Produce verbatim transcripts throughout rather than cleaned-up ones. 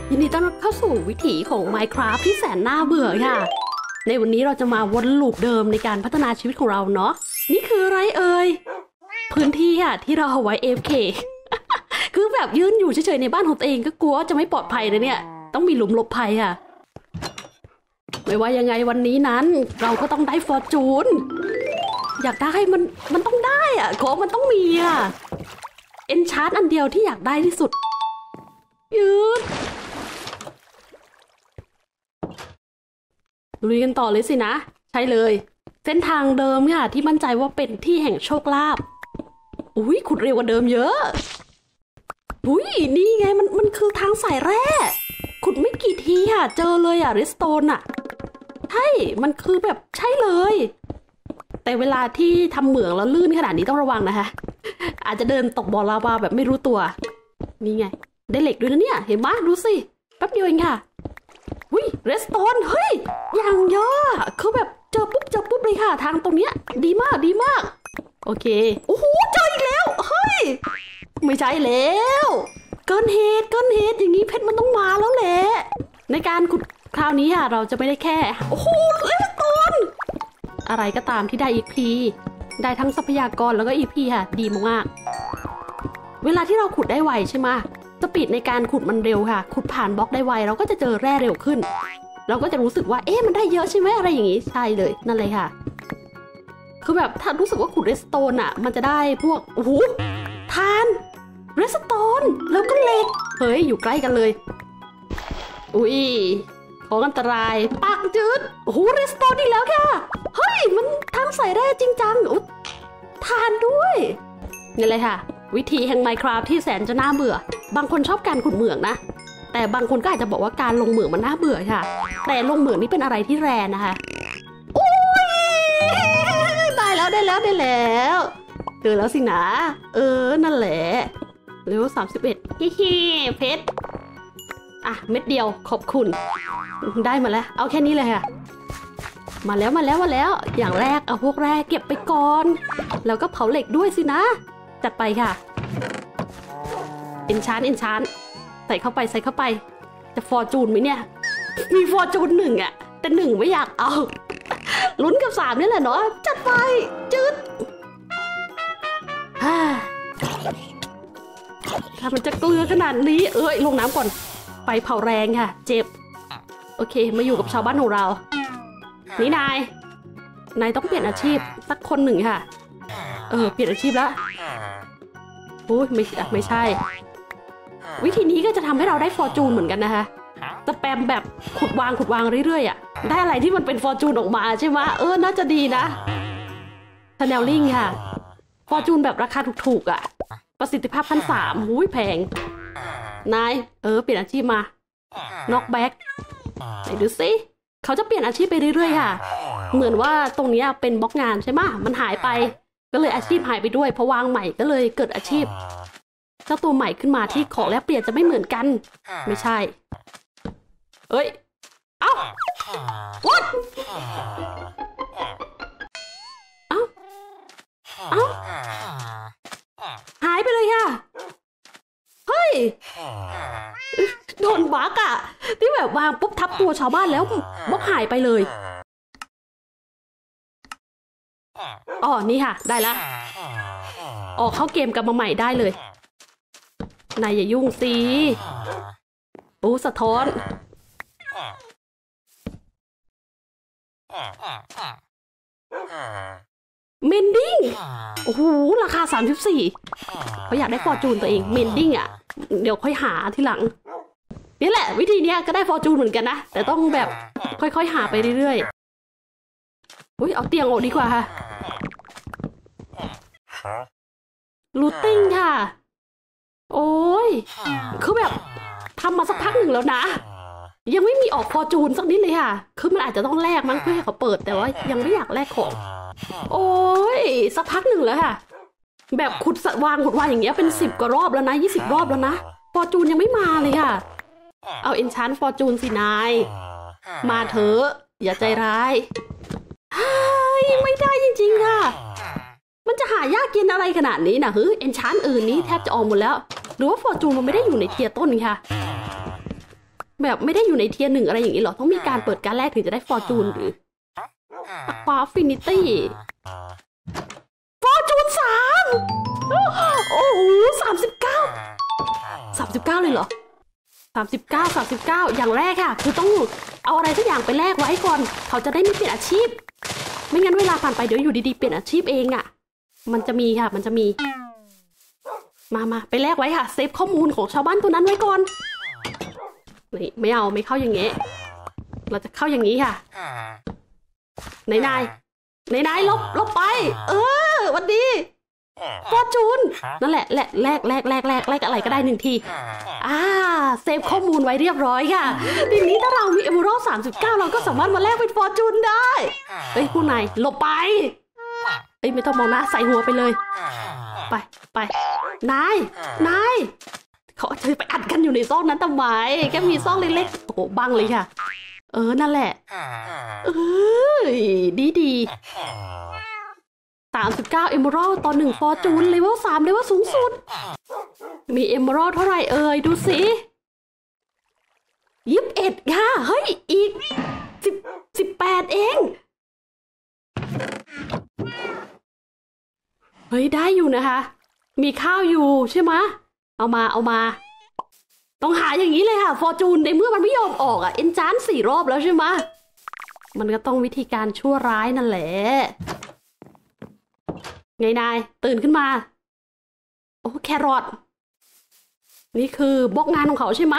ยินดีต้อนรับเข้าสู่วิถีของ Minecraft ที่แสนน่าเบื่อค่ะในวันนี้เราจะมาวนลูปเดิมในการพัฒนาชีวิตของเราเนาะนี่คืออะไรเอ่ยพื้นที่ค่ะที่เราเอาไว้ เอ เอฟ เค คือแบบยืนอยู่เฉยๆในบ้านของตัวเองก็กลัวจะไม่ปลอดภัยเลยเนี่ยต้องมีหลุมหลบภัยค่ะไม่ว่ายังไงวันนี้นั้นเราก็ต้องได้ฟอร์จูนอยากได้มันมันต้องได้อะของมันต้องมีอะเอนชาร์ตอันเดียวที่อยากได้ที่สุดยืดลุยกันต่อเลยสินะใช่เลยเส้นทางเดิมค่ะที่มั่นใจว่าเป็นที่แห่งโชคลาภอุ้ยขุดเร็วกว่าเดิมเยอะอุ้ยนี่ไงมันมันคือทางสายแร่ขุดไม่กี่ทีค่ะเจอเลยอะเรสโตนอะใช่มันคือแบบใช่เลยแต่เวลาที่ทำเหมืองแล้วลื่นขนาดนี้ต้องระวังนะคะอาจจะเดินตกบ่อลาวาแบบไม่รู้ตัวนี่ไงได้เหล็กด้วยนะเนี่ยเห็นไหมดูสิแป๊บเดียวเองค่ะอุ้ยเรสโตนเฮ้ยอย่างเยอะคือแบบเจอปุ๊บเจอปุ๊บเลยค่ะทางตรงเนี้ยดีมากดีมากโอเคโอ้โหเจออีกแล้วเฮ้ยไม่ใช่แล้วเกินเหตุเกินเหตุอย่างนี้เพชรมันต้องมาแล้วแหละในการขุดคราวนี้ค่ะเราจะไม่ได้แค่โอ้โหเรสโตนอะไรก็ตามที่ได้ อี พี ได้ทั้งทรัพยากรแล้วก็ อี พี ค่ะดีมากๆเวลาที่เราขุดได้ไวใช่ไหมสปีดในการขุดมันเร็วค่ะขุดผ่านบล็อกได้ไวเราก็จะเจอแร่เร็วขึ้นเราก็จะรู้สึกว่าเอ๊ะมันได้เยอะใช่ไหมอะไรอย่างงี้ใช่เลยนั่นเลยค่ะคือแบบถ้ารู้สึกว่าขุดเรสโตนอ่ะมันจะได้พวกโอ้โหทานเรสโตนแล้วก็เหล็กเฮ้ยอยู่ใกล้กันเลยอุ้ยของอันตรายปากจืดโอ้โหเรสโตนอีกแล้วค่ะเฮ้ยมันทางใส่แร่จริงจังอุ๊ยทานด้วยนี่เลยค่ะวิธีแห่ง Minecraft ที่แสนจะน่าเบื่อบางคนชอบการขุดเหมืองนะแต่บางคนก็อาจจะบอกว่าการลงเหมืองมันน่าเบื่อค่ะแต่ลงเหมืองนี่เป็นอะไรที่แรนะคะโอ้ยได้แล้วได้แล้วได้แล้วเจอแล้วสินะเออนั่นแหละเลเวลสามสิบเอ็ดฮิฮิเพชรอ่ะเม็ดเดียวขอบคุณได้มาแล้วเอาแค่นี้เลยค่ะมาแล้วมาแล้วมาแล้วอย่างแรกเอาพวกแร่เก็บไปก่อนแล้วก็เผาเหล็กด้วยสินะจัดไปค่ะเอนชานเอนชานใส่เข้าไปใส่เข้าไปจะฟอร์จูนไหมเนี่ยมีฟอร์จูนหนึ่งอะแต่หนึ่งไม่อยากเอาลุ้นกับสามนี่แหละเนาะจัดไปจืดถ้ามันจะเกลือขนาดนี้เอ้ยลงน้ำก่อนไฟเผาแรงค่ะเจ็บโอเคมาอยู่กับชาวบ้านของเรานี่นายนายต้องเปลี่ยนอาชีพสักคนหนึ่งค่ะเออเปลี่ยนอาชีพแล้วโอ้ยไม่ไม่ใช่วิธีนี้ก็จะทำให้เราได้ฟอร์จูนเหมือนกันนะคะสแปมแบบขุดวางขุดวางเรื่อยๆอ่ะได้อะไรที่มันเป็นฟอร์จูนออกมาใช่ไหมเออน่าจะดีนะชาแนลลิงค่ะฟอร์จูนแบบราคาถูกๆอ่ะประสิทธิภาพพันสามหูยแพงนายเออเปลี่ยนอาชีพมาน็อกแบ็กไหนดูสิเขาจะเปลี่ยนอาชีพไปเรื่อยๆค่ะเหมือนว่าตรงนี้เป็นบล็อกงานใช่ไหมมันหายไปก็เลยอาชีพหายไปด้วยพอวางใหม่ก็เลยเกิดอาชีพเจ้าตัวใหม่ขึ้นมาที่ของแลกเปลี่ยนจะไม่เหมือนกันไม่ใช่เอ้ยเอ้า what เอ้าเอ้าหายไปเลยค่ะเฮ้ยโดนบั๊กอะที่แบบวางปุ๊บทับตัวชาวบ้านแล้วบล็อกหายไปเลยอ๋อนี่ค่ะได้ละออกเข้าเกมกลับมาใหม่ได้เลยนายอย่ายุ่งสิโอ้สะท้อนเมนดิ้งโอ้โหราคาสามสิบสี่เขาอยากได้ฟอร์จูนตัวเองเมนดิ้งอ่ะเดี๋ยวค่อยหาทีหลังนี่แหละวิธีนี้ก็ได้ฟอร์จูนเหมือนกันนะแต่ต้องแบบค่อยๆหาไปเรื่อยๆอุ้ยเอาเตียงออกดีกว่าค่ะรูทติ้งค่ะโอ้ยคือแบบทำมาสักพักหนึ่งแล้วนะยังไม่มีออกฟอร์จูนสักนิดเลยค่ะคือมันอาจจะต้องแลกมั้งเพื่อให้เขาเปิดแต่ว่ายังไม่อยากแลกของโอ้ยสักพักหนึ่งแล้วค่ะแบบขุดวางขุดวางอย่างเงี้ยเป็นสิบกว่ารอบแล้วนะยี่สิบรอบแล้วนะฟอร์จูนยังไม่มาเลยค่ะเอาเอนชานฟอร์จูนสินายมาเถอะอย่าใจร้ายไม่ได้จริงๆค่ะมันจะหายากเย็นอะไรขนาดนี้นะเฮ้ยเอนชานอื่นนี้แทบจะออกหมดแล้วหรือว่าฟอร์จูนมันไม่ได้อยู่ในเทียร์ต้นค่ะแบบไม่ได้อยู่ในเทียร์หนึ่งอะไรอย่างนี้หรอต้องมีการเปิดการแรกถึงจะได้ฟอร์จูนหรือควาฟินิตี้ฟอร์จูนสามโอ้โหสามสิบเก้าสามสิบเก้าเลยเหรอสามสิบเก้าสามสิบเก้าอย่างแรกค่ะคือต้องเอาอะไรสักอย่างไปแลกไว้ก่อนเขาจะได้ไม่เปลี่ยนอาชีพไม่งั้นเวลาผ่านไปเดี๋ยวอยู่ดีๆเปลี่ยนอาชีพเองอ่ะมันจะมีค่ะมันจะมีมามาไปแลกไว้ค่ะเซฟข้อมูลของชาวบ้านตัวนั้นไว้ก่อนนี่ไม่เอาไม่เข้าอย่างเงี้ยเราจะเข้าอย่างนี้ค่ะนายนายนายนายลบลบไปเออวันดีฟอร์จูนนั่นแหละแลกแลกแลกแลกแลกแลกอะไรก็ได้หนึ่งทีอ่าเซฟข้อมูลไว้เรียบร้อยค่ะทีนี้ถ้าเรามีเอเมอรัลด์สามสิบเก้าเราก็สามารถมาแลกเป็นฟอร์จูนได้เฮ้ยผู้นายหลบไปเอ้ยไม่ต้องมองนะใส่หัวไปเลยไปไปนายนายเขาจะไปอัดกันอยู่ในซอกนั้นทำไมแค่มีซอกเล็กๆโอ้โหบังเลยค่ะเออนั่นแหละเออดีดีสามสิบเก้าเอเมอรัลด์ต่อหนึ่งฟอร์จูนเลเวลสามเลเวลสูงสุดมีเอเมอรัลด์เท่าไหร่เอ่ยดูสิยี่สิบเอ็ดค่ะเฮ้ยอีกสิบสิบแปดเองเฮ้ยได้อยู่นะคะมีข้าวอยู่ใช่ไหมเอามาเอามาต้องหาอย่างนี้เลยค่ะฟอร์จูนในเมื่อมันไม่ยอมออกอ่ะเอนจานสี่รอบแล้วใช่ไหมมันก็ต้องวิธีการชั่วร้ายนั่นแหละไงนายตื่นขึ้นมาโอ้แครอทนี่คือบล็อกงานของเขาใช่ไหม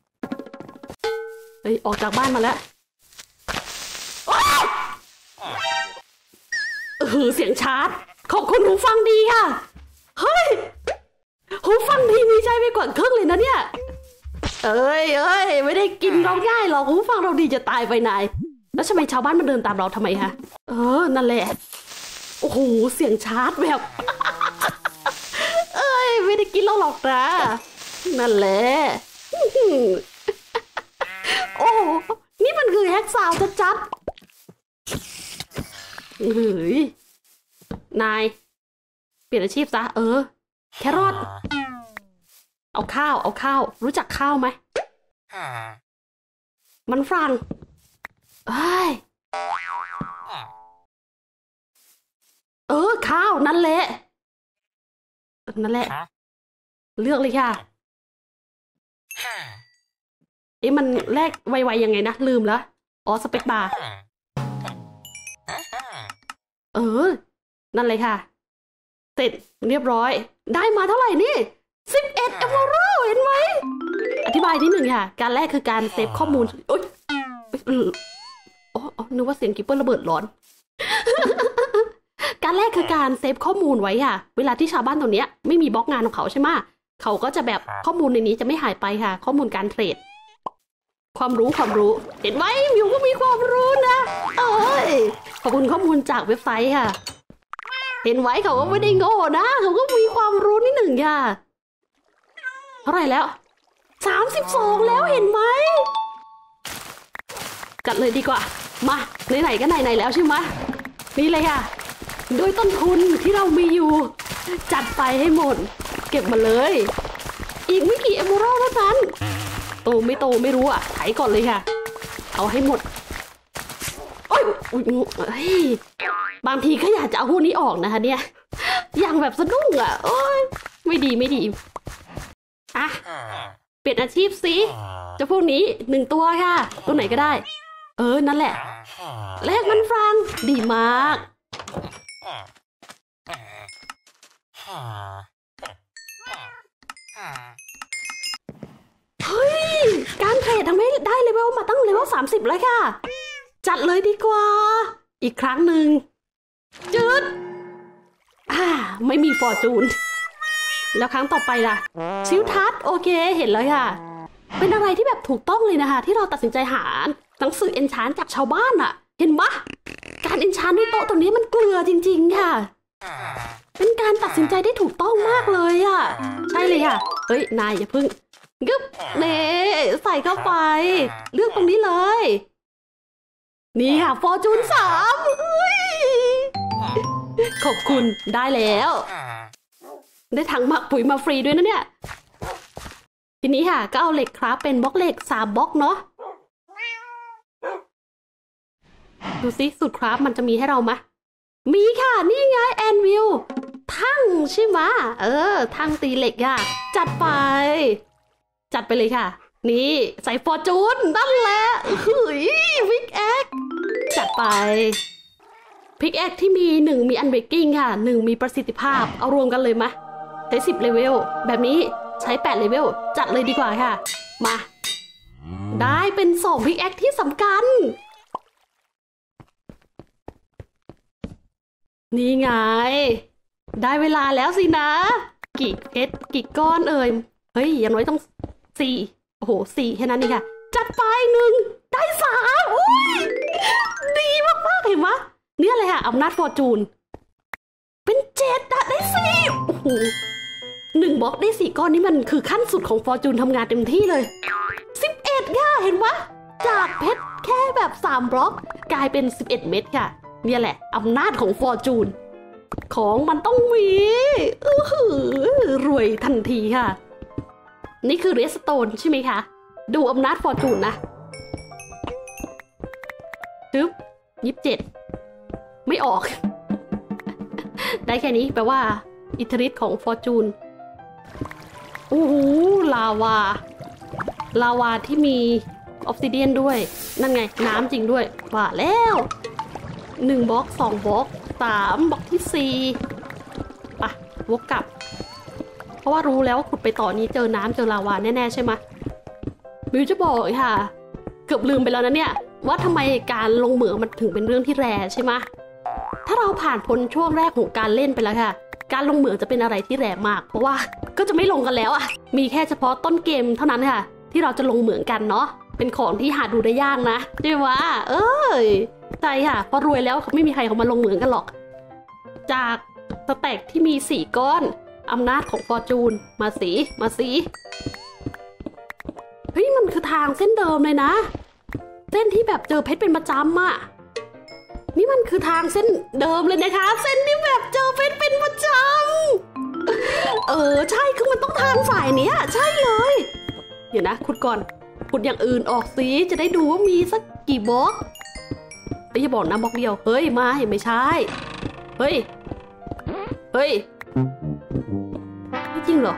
เฮ้ยออกจากบ้านมาแล้วเออเสียงชาร์จขอบคุณหูฟังดีค่ะเฮ้ยหูฟังดีมีใจไปกว่าครึ่งเลยนะเนี่ยเอ้ยเอ้ยไม่ได้กินเราง่ายหรอกหูฟังเราดีจะตายไปนายแล้วทำไมชาวบ้านมาเดินตามเราทำไมคะเออนั่นแหละโอ้โหเสียงชาร์จแบบเอ้ยไม่ได้กินเราหรอกนะนั่นแหละโอ้นี่มันคือแฮกซาวด์จัดๆเฮ้ยนายเปลี่ยนอาชีพซะเออแครอทเอาข้าวเอาข้าวรู้จักข้าวไหมมันฝรั่งเอ้ยเออข้าวนั่นแหละนั่นแหละเลือกเลยค่ะเอ๊ะมันแลกไวๆยังไงนะลืมแล้วอ๋อสเปคบาร์เออนั่นเลยค่ะเสร็จเรียบร้อยได้มาเท่าไหร่นี่สิบเอ็ดเอเมอรัลด์เห็นไหมอธิบายนิดหนึ่งค่ะการแรกคือการเซฟข้อมูลโอ๊ยอ๋อนึกว่าเสียงกิปเปอร์ระเบิดร้อนการแรกคือการเซฟข้อมูลไว้ค่ะเวลาที่ชาวบ้านตรงนี้ไม่มีบล็อกงานของเขาใช่ไหมเขาก็จะแบบข้อมูลในนี้จะไม่หายไปค่ะข้อมูลการเทรดความรู้ความรู้เห็นไหมมิวก็มีความรู้นะเอ้ยขอบคุณข้อมูลจากเว็บไซต์ค่ะเห็นไว้เขาก็ไม่ได้โง่นะเขาก็มีความรู้นิดหนึ่งค่ะเท่าไหร่แล้วสามสิบสองแล้วเห็นไหมกัดเลยดีกว่ามาไหนๆก็ไหนๆแล้วใช่ไหมนี่เลยค่ะด้วยต้นทุนที่เรามีอยู่จัดไปให้หมดเก็บมาเลยอีกไม่กี่เอเมอรัลด์เท่านั้นโตไม่โตไม่รู้อ่ะไถก่อนเลยค่ะเอาให้หมดโอ้ยบางทีก็อยากจะเอาพวกนี้ออกนะคะเนี่ยอย่างแบบสะดุ้งอ่ะโอ้ยไม่ดีไม่ดีอ่ะเปลี่ยนอาชีพสิจะพวกนี้หนึ่งตัวค่ะตัวไหนก็ได้เออนั่นแหละแลกมันฟรังดีมากเฮ้ยการเทรดทำให้ได้เลเวลมาตั้งเลเวลสามสิบแล้วค่ะจัดเลยดีกว่าอีกครั้งหนึ่งจืดอ่าไม่มีฟอร์จูนแล้วครั้งต่อไปล่ะชิวทัศโอเคเห็นแล้วค่ะเป็นอะไรที่แบบถูกต้องเลยนะคะที่เราตัดสินใจหาหนังสือเอนชานจากชาวบ้านอะเห็นปะการเอนชานด้วยโต๊ะตัวนี้มันเกลือจริงๆค่ะเป็นการตัดสินใจที่ถูกต้องมากเลยอะใช่เลยค่ะเฮ้ยนายอย่าพึ่งกึ๊บเน่ใส่เข้าไปเลือกตรงนี้เลยนี่ค่ะฟอร์จูนสามขอบคุณได้แล้วได้ถังหมักปุ๋ยมาฟรีด้วยนะเนี่ยทีนี้ค่ะก็เอาเหล็กคราฟเป็นบล็อกเหล็กสามบล็อกเนาะดูซิสูตรคราฟมันจะมีให้เราไหมมีค่ะนี่ไงแอนวิลทั้งใช่ไหมเออทั้งตีเหล็กค่ะจัดไปจัดไปเลยค่ะนี่ใส่ฟอร์จูนนั่นแหละเฮ้ยพิกแอคจัดไปพิกแอคที่มีหนึ่งมีอันเบรกกิ้งค่ะหนึ่งมีประสิทธิภาพเอารวมกันเลยมะใช้สิบเลเวลแบบนี้ใช้แปดเลเวลจัดเลยดีกว่าค่ะมาได้เป็นสองพิกแอคที่สำคัญนี่ไงได้เวลาแล้วสินะกี่เพชรกี่ก้อนเอ่ยเฮ้ยอย่างน้อยต้องสี่โอ้โหสี่แค่นั้นนี่ค่ะจัดไปหนึ่งได้สามอุ้ยดีมากๆเห็นไหมเนี่ยอะไรค่ะอำนาจฟอร์จูนเป็นเจ็ดอะได้สี่โอ้โหหนึ่งบล็อกได้สี่ก้อนนี่มันคือขั้นสุดของฟอร์จูนทำงานเต็มที่เลยสิบเอ็ดค่ะเห็นไหมจากเพชรแค่แบบสามบล็อกกลายเป็นสิบเอ็ดเม็ดค่ะเนี่ยแหละอำนาจของฟอร์จูนของมันต้องมีอือหือรวยทันทีค่ะนี่คือเรสโตนใช่ไหมคะดูอำนาจฟอร์จูนนะจึ๊บยี่สิบเจ็ดไม่ออก ได้แค่นี้แปลว่าอิทธิฤทธิ์ของฟอร์จูนโอ้โหลาวาลาวาที่มีออฟซิเดียนด้วยนั่นไงน้ำจริงด้วยว่าแล้วหนึ่งบล็อกสองบล็อกสามบล็อกที่สี่ปะวกกลับเพราะว่ารู้แล้วว่าขุดไปต่อนี้เจอน้ำเจอลาวาแน่ๆใช่ไหมมิวจะบอกค่ะเกือบลืมไปแล้วนะเนี่ยว่าทำไมการลงเหมืองมันถึงเป็นเรื่องที่แรใช่ไหมถ้าเราผ่านพ้นช่วงแรกของการเล่นไปแล้วค่ะการลงเหมืองจะเป็นอะไรที่แรงมากเพราะว่าก็จะไม่ลงกันแล้วอ่ะมีแค่เฉพาะต้นเกมเท่านั้นค่ะที่เราจะลงเหมืองกันเนาะเป็นของที่หาดูได้ยากนะใช่ไหมเอ้ยใช่ค่ะพอรวยแล้วเขาไม่มีใครเขามาลงเหมืองกันหรอกจากสแต็กที่มีสี่ก้อนอำนาจของฟอร์จูนมาสีมาสีเฮ้ยมันคือทางเส้นเดิมเลยนะเส้นที่แบบเจอเพชรเป็นประจำอ่ะนี่มันคือทางเส้นเดิมเลยนะคะเส้นที่แบบเจอเพชรเป็นประจำเออใช่คือมันต้องทางสายเนี้ยใช่เลยเดี๋ยวนะขุดก่อนขุดอย่างอื่นออกสิจะได้ดูว่ามีสักกี่บล็อกไม่ใช่บอกนะบล็อกเดียวเฮ้ยมาเห็นไม่ใช่เฮ้ยเฮ้ยไม่จริงเหรอ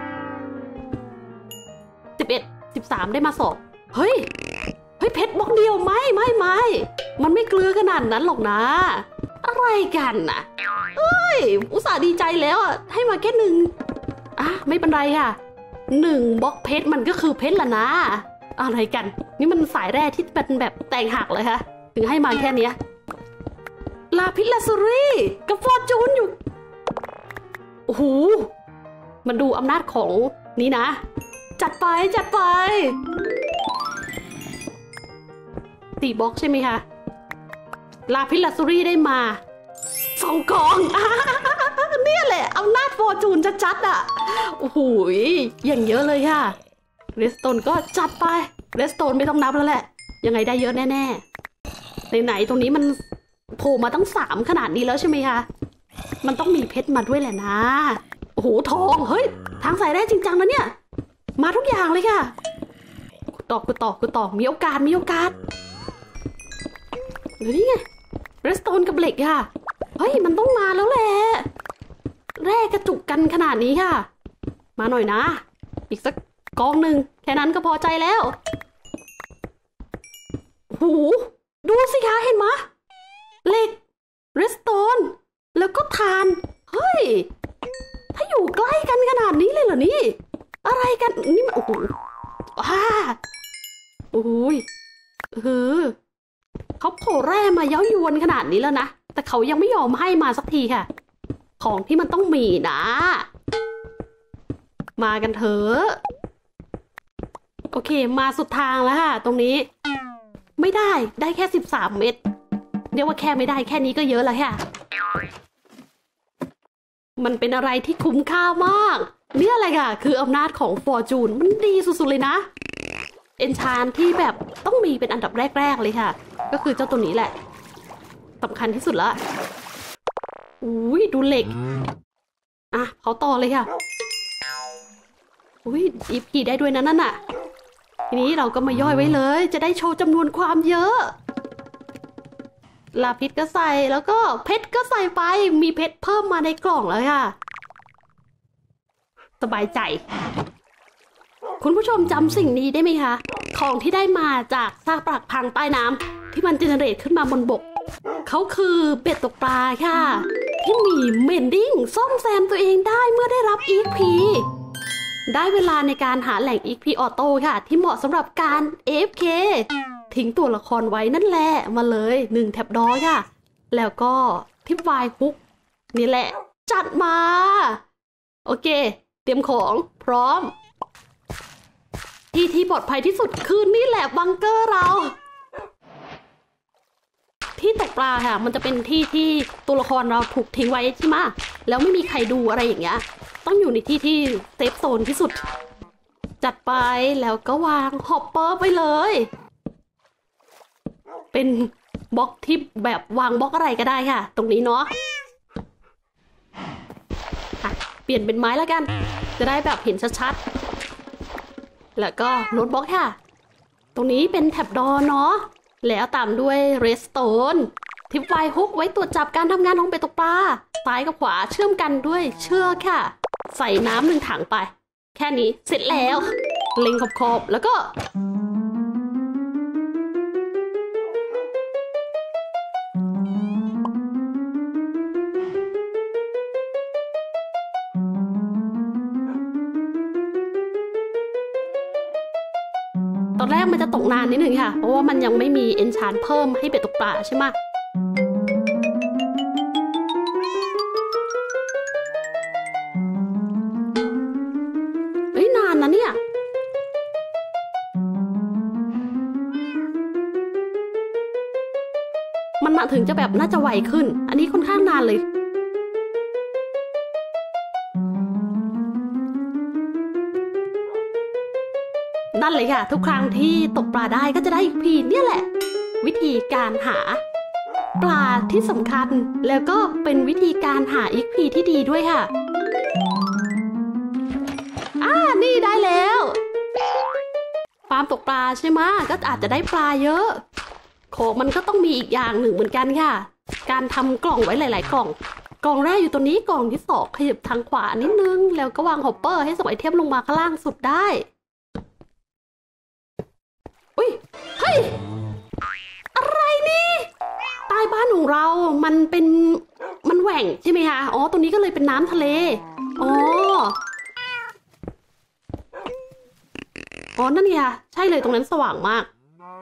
สิบเอ็ดสิบสามได้มาสองเฮ้ยเฮ้ยเพชรบล็อกเดียวไม่ไม่ไม่มันไม่เกลือขนาดนั้นหรอกนะอะไรกันน่ะเฮ้ยอุตส่าห์ดีใจแล้วอ่ะให้มาแค่หนึ่งอ่ะไม่เป็นไรค่ะหนึ่งบล็อกเพชรมันก็คือเพชรละนะอะไรกันนี่มันสายแร่ที่เป็นแบบแตกหักเลยค่ะถึงให้มาแค่เนี้ยลาพิลาซูรีกับฟอร์จูนอยู่โอ้โหมันดูอำนาจของนี้นะจัดไปจัดไปสี่บล็อกใช่ไหมคะลาพิลาซูรีได้มาสองกองเนี่ยแหละอำนาจฟอร์จูนจัดๆอ่ะโอ้โหอย่างเยอะเลยค่ะเรสโตนก็จัดไปเรสโตนไม่ต้องนับแล้วแหละยังไงได้เยอะแน่ๆไหนๆตรงนี้มันโผล่มาตั้งสามขนาดนี้แล้วใช่ไหมคะมันต้องมีเพชรมาด้วยแหละนะโอ้โหทองเฮ้ยทางสายแร่จริงจังนะเนี่ยมาทุกอย่างเลยค่ะกูต่อกูต่อกูต่อมีโอกาสมีโอกาสเดี๋ยวนี้ไงเรสโตนกับเหล็กค่ะเฮ้ยมันต้องมาแล้วแหละแร่กระจุกกันขนาดนี้ค่ะมาหน่อยนะอีกสักกองหนึ่งแค่นั้นก็พอใจแล้วโหดูสิคะเห็นไหมเหล็กเรสโตนแล้วก็ทานเฮ้ยถ้าอยู่ใกล้กันขนาดนี้เลยเหรอนี่อะไรกันนี่มันโอ้โหว้าโอ้ยเออเขาโผล่แร่มาเย้ายวนขนาดนี้แล้วนะแต่เขายังไม่ยอมให้มาสักทีค่ะของที่มันต้องมีนะมากันเถอะโอเคมาสุดทางแล้วค่ะตรงนี้ไม่ได้ได้แค่สิบสามเม็ดเรียกว่าแค่ไม่ได้แค่นี้ก็เยอะแล้วค่ะมันเป็นอะไรที่คุ้มค่ามากเนี่ยอะไรค่ะคืออำนาจของฟอร์จูนมันดีสุดๆเลยนะเอนชานที่แบบต้องมีเป็นอันดับแรกๆเลยค่ะก็คือเจ้าตัวนี้แหละสำคัญที่สุดละอุ้ยดูเหล็กอ่ะเขาต่อเลยค่ะอุ้ย อี พี ได้ด้วยนะนั่นน่ะทีนี้เราก็มาย่อยไว้เลยจะได้โชว์จำนวนความเยอะลาพิษก็ใส่แล้วก็เพชรก็ใส่ไปมีเพชรเพิ่มมาในกล่องแล้วค่ะสบายใจคุณผู้ชมจำสิ่งนี้ได้ไหมคะของที่ได้มาจากซากปรักพังใต้น้ำที่มันเจเนเรตขึ้นมาบนบกเขาคือเบ็ดตกปลาค่ะที่มีเมนดิ้งซ่อมแซมตัวเองได้เมื่อได้รับ อี พี ได้เวลาในการหาแหล่ง อี พี ออโต้ค่ะที่เหมาะสำหรับการ เอ เอฟ เค ทิ้งตัวละครไว้นั่นแหละมาเลยหนึ่งแท็บดอค่ะแล้วก็ทิปวายฮุกนี่แหละจัดมาโอเคเตรียมของพร้อมที่ที่ปลอดภัยที่สุดคือนี่แหละบังเกอร์เราที่ตกปลาค่ะมันจะเป็นที่ที่ตัวละครเราถูกทิ้งไว้ใช่ไหมแล้วไม่มีใครดูอะไรอย่างเงี้ยต้องอยู่ในที่ที่เซฟโซนที่สุดจัดไปแล้วก็วางฮอปเปอร์ไปเลยเป็นบล็อกที่แบบวางบล็อกอะไรก็ได้ค่ะตรงนี้เนาะเปลี่ยนเป็นไม้แล้วกันจะได้แบบเห็นชัดๆแล้วก็โน้ตบล็อกค่ะตรงนี้เป็นแท็บดอเนาะแล้วตามด้วยเรสโตนทิปไวฮุกไว้ตรวจจับการทำงานของเบ็ดตกปลาซ้ายกับขวาเชื่อมกันด้วยเชือกค่ะใส่น้ำหนึ่งถังไปแค่นี้เสร็จแล้วเล็งขอบๆแล้วก็ตอนแรกมันจะตกนานนิดนึงค่ะเพราะว่ามันยังไม่มีเอนชานเพิ่มให้เบ็ดตกปลาใช่ไหมเฮ้ยนานนะเนี่ยมันมาถึงจะแบบน่าจะไวขึ้นอันนี้ค่อนข้างนานเลยนั่นเลยค่ะทุกครั้งที่ตกปลาได้ก็จะได้อีกพีเนี่ยแหละวิธีการหาปลาที่สำคัญแล้วก็เป็นวิธีการหาอีกพีที่ดีด้วยค่ะอ่านี่ได้แล้วฟาร์มตกปลาใช่ไหมก็อาจจะได้ปลาเยอะของมันก็ต้องมีอีกอย่างหนึ่งเหมือนกันค่ะการทำกล่องไว้หลายๆกล่องกล่องแรกอยู่ตัวนี้กล่องที่สองขยับทางขวานิดนึงแล้วก็วางฮอปเปอร์ให้ส่งไอเทมลงมาข้างล่างสุดได้อุ้ยเฮ้ยอะไรนี่ใต้บ้านของเรามันเป็นมันแหว่งใช่ไหมคะอ๋อตรงนี้ก็เลยเป็นน้ำทะเลอ๋ออ๋อนั่นไงใช่เลยตรงนั้นสว่างมาก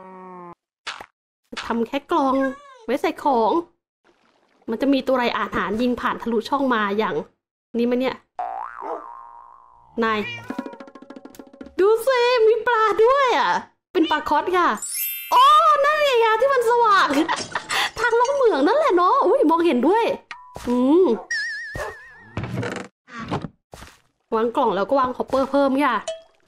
ทำแค่กล่องไว้ใส่ของมันจะมีตัวไรอาหารยิงผ่านทะลุช่องมาอย่างนี้มั้ยเนี่ยนายดูสิมีปลาด้วยอ่ะเป็นปลาคอสค่ะอ๋อนั่นไงยาที่มันสว่างทางลงเหมืองนั่นแหละเนาะอุ้ยมองเห็นด้วยอืมวางกล่องแล้วก็วางฮอปเปอร์เพิ่มค่ะ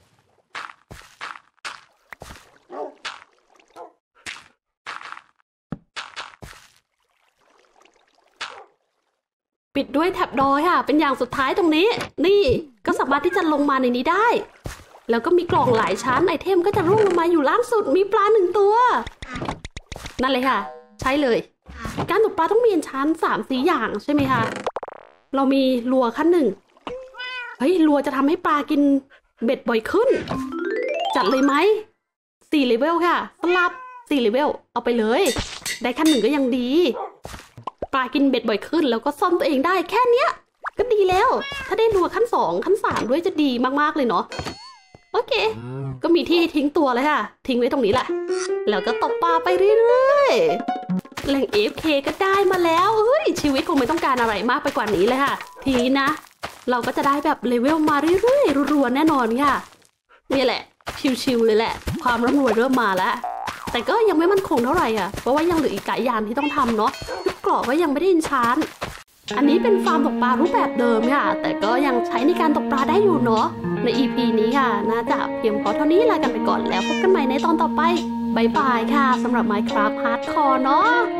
ปิดด้วยแท็บดอยค่ะเป็นอย่างสุดท้ายตรงนี้นี่ก็สามารถที่จะลงมาในนี้ได้แล้วก็มีกล่องหลายชั้นไอเทมก็จะร่วงลงมาอยู่ล่างสุดมีปลาหนึ่งตัวนั่นเลยค่ะใช่เลยการตกปลาต้องมีชั้นสามสี่อย่างใช่ไหมคะเรามีลัวขั้นหนึ่งเฮ้ยลัวจะทำให้ปลากินเบ็ดบ่อยขึ้นจัดเลยไหมสี่เลเวลค่ะสลับสี่เลเวลเอาไปเลยได้ขั้นหนึ่งก็ยังดีปลากินเบ็ดบ่อยขึ้นแล้วก็ซ่อมตัวเองได้แค่เนี้ยก็ดีแล้วถ้าได้ลัวขั้นสองขั้นสามด้วยจะดีมากๆเลยเนาะโอเคก็มีที่ทิ้งตัวเลยค่ะทิ้งไว้ตรงนี้แหละแล้วก็ตกปลาไปเรื่อยๆแหล่ง เอ เอฟ เค ก็ได้มาแล้วเฮ้ยชีวิตคงไม่ต้องการอะไรมากไปกว่านี้เลยค่ะทีนี้นะเราก็จะได้แบบเลเวลมาเรื่อยๆรัวๆแน่นอนค่ะนี่แหละชิวๆเลยแหละความร่ำรวยเริ่มมาแล้วแต่ก็ยังไม่มั่นคงเท่าไหร่อ่ะเพราะว่ายังเหลืออีกหลายอย่างที่ต้องทำเนาะทุกกรอบก็ยังไม่ได้อินชานอันนี้เป็นฟาร์มตกปลารูปแบบเดิมค่ะแต่ก็ยังใช้ในการตกปลาได้อยู่เนาะใน อี พี นี้ค่ะน่าจะเพียงพอเท่านี้ลากันไปก่อนแล้วพบกันใหม่ในตอนต่อไปบ๊ายบายค่ะสำหรับ Minecraft Hardcore เนาะ